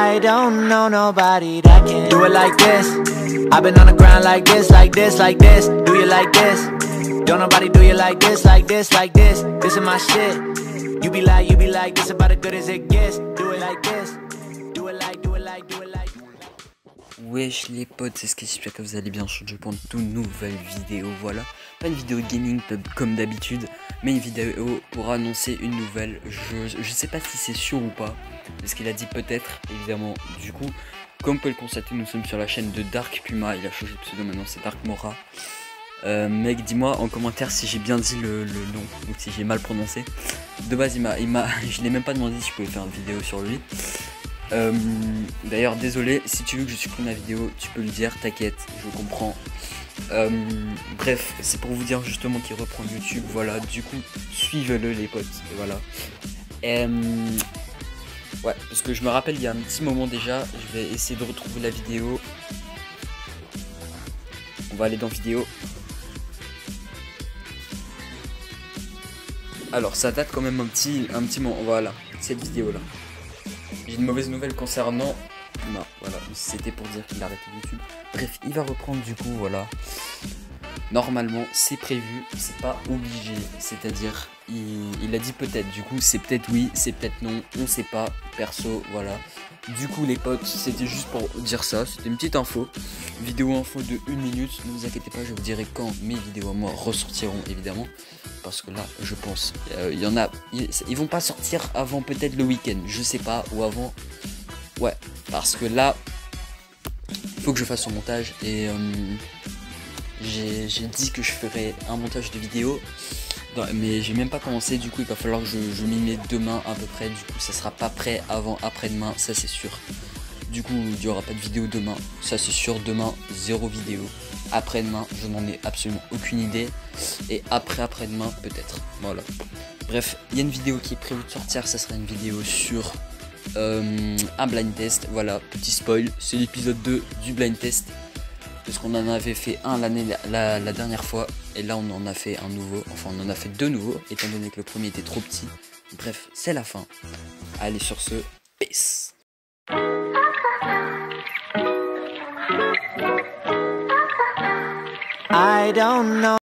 I don't know nobody that can do it like this. I've been on the ground like this, like this, like this. Do you like this? Don't nobody do you like this, like this, like this. This is my shit. You be like, this about as good as it gets. Do it like this. Do it like, do it like, do it like. Wesh les potes, c'est ce qui j'espère que vous allez bien. Je suis pour une toute nouvelle vidéo, voilà. Pas une vidéo de gaming comme d'habitude, mais une vidéo pour annoncer une nouvelle. Je sais pas si c'est sûr ou pas, parce qu'il a dit peut-être, évidemment. Du coup, comme vous pouvez le constater, nous sommes sur la chaîne de Dark Puma. Il a changé de pseudo, maintenant c'est Dark Mora. Mec, dis-moi en commentaire si j'ai bien dit le nom ou si j'ai mal prononcé. De base, je l'ai même pas demandé si je pouvais faire une vidéo sur lui. D'ailleurs, désolé, si tu veux que je supprime la vidéo, tu peux le dire, t'inquiète, je comprends. Bref, c'est pour vous dire justement qu'il reprend YouTube, voilà, du coup, suivez-le les potes, et voilà. Ouais, parce que je me rappelle, il y a un petit moment déjà, je vais essayer de retrouver la vidéo. On va aller dans vidéo. Alors, ça date quand même un petit moment, voilà, cette vidéo-là. J'ai une mauvaise nouvelle concernant... Non, voilà, c'était pour dire qu'il arrêtait YouTube. Bref, il va reprendre du coup, voilà. Normalement, c'est prévu, c'est pas obligé. C'est-à-dire, il a dit peut-être, du coup, c'est peut-être oui, c'est peut-être non, on sait pas, perso, voilà. Du coup, les potes, c'était juste pour dire ça, c'était une petite info. Vidéo info de 1 minute, ne vous inquiétez pas, je vous dirai quand mes vidéos à moi ressortiront, évidemment. Parce que là, je pense, il y en a, ils vont pas sortir avant peut-être le week-end, je sais pas, ou avant. Ouais, parce que là, il faut que je fasse son montage et j'ai dit que je ferais un montage de vidéo, mais j'ai même pas commencé. Du coup, il va falloir que je m'y mette demain à peu près. Du coup, ça sera pas prêt avant après-demain, ça c'est sûr. Du coup, il n'y aura pas de vidéo demain, ça c'est sûr. Demain, 0 vidéo. Après-demain, je n'en ai absolument aucune idée. Et après-demain, peut-être. Voilà. Bref, il y a une vidéo qui est prévue de sortir. Ça sera une vidéo sur un blind test. Voilà, petit spoil. C'est l'épisode 2 du blind test. Parce qu'on en avait fait un la dernière fois. Et là, on en a fait un nouveau. Enfin, on en a fait 2 nouveaux. Étant donné que le premier était trop petit. Bref, c'est la fin. Allez, sur ce, peace. I don't know.